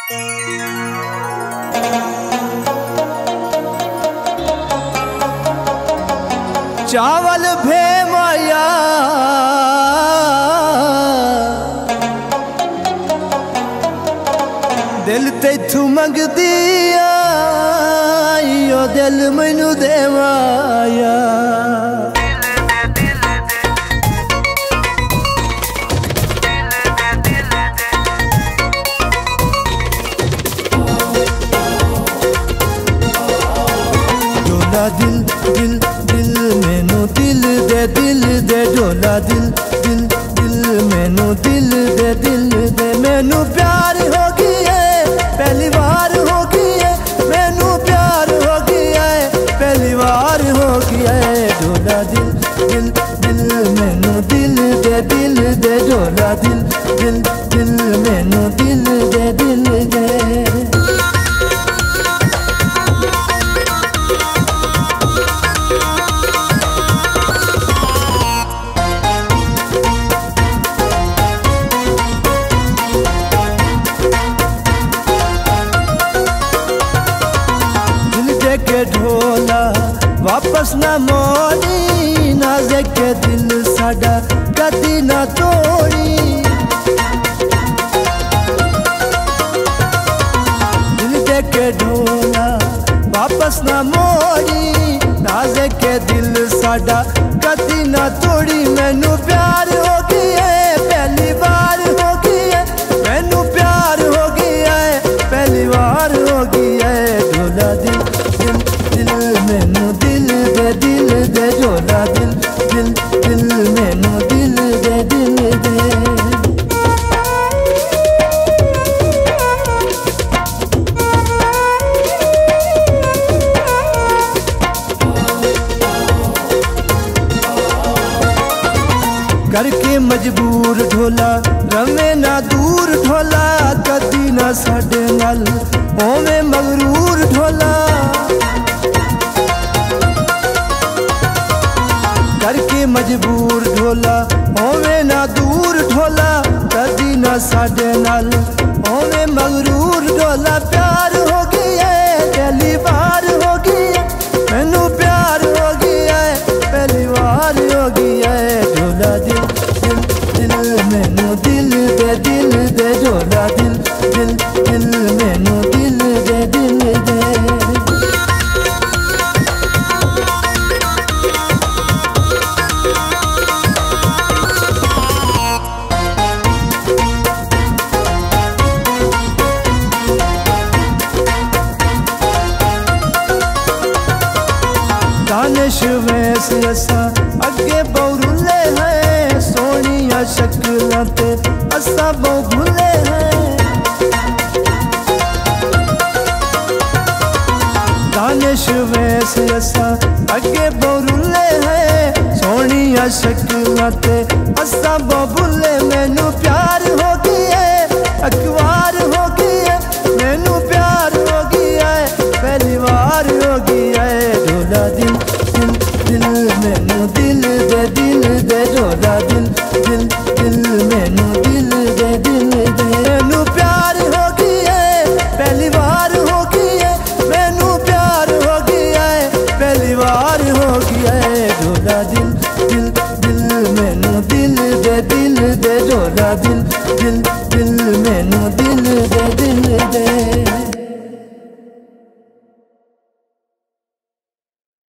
चावल भे माया दिल तैथू मंगदी ओ दिल मैनू दे माया डोला दिल दिल दिल मैनू दिल दे डोला दिल दिल दिल मैनू दिल दे मैनू प्यार हो गई है पहली बार हो गई है मैनू प्यार हो गया है पहली बार हो गया है डोला दिल दिल दिल मैनू दिल दे डोला दिल दिल दिल मैनू दिल दे के ढोला वापस ना मोड़ी नाज़े के दिल साडा कदी ना तोड़ी दिल दे के ढोला वापस ना मोड़ी नाज़े के दिल साडा कदी ना तोड़ी मैनू प्यार हो गया है पहली बार हो गया है मैनू प्यार हो गया है पहली बार हो गया है डोला दिल मैनू दिल दे डोला दिल दिल दिल मैनू दिल दे करके मजबूर ढोला रवे ना दूर ढोला कदी ना साडे नाल होवे मगरूर ढोला करके मजबूर ढोला होवे ना दूर ढोला कदी ना साडे नाल होवे मगरूर ढोला प्यार हो गया है पहली बार हो गया मैनू प्यार हो गया है पहली बार हो गया है डोला दिल दिल दिल मैनू दिल दे डोला दिल दिल दिल मैनू दिल दे दानिश वैस असा अगे बहुरुले हैं सोनिया शक्ल ते असा बहु भुले हैं दानिश वैस असा अगे बहुरुले हैं सोनिया शक्ल ते असा बहु भुले